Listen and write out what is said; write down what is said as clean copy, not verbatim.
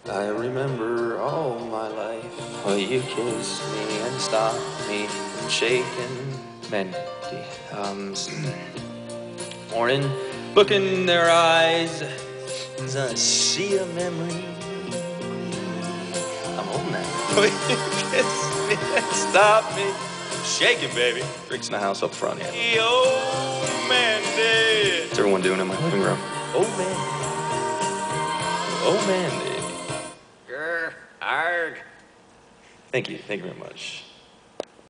I remember all my life. Oh, you kissed me and stopped me from shaking. Mandy. Morning, look in their eyes as I see a memory. I'm old now. Oh, you kissed me and stopped me from shaking, baby. Rick's in the house up front here. Oh, Mandy. What's everyone doing in my living room? Oh, Mandy. Oh, Mandy. Grr, arg. Thank you very much.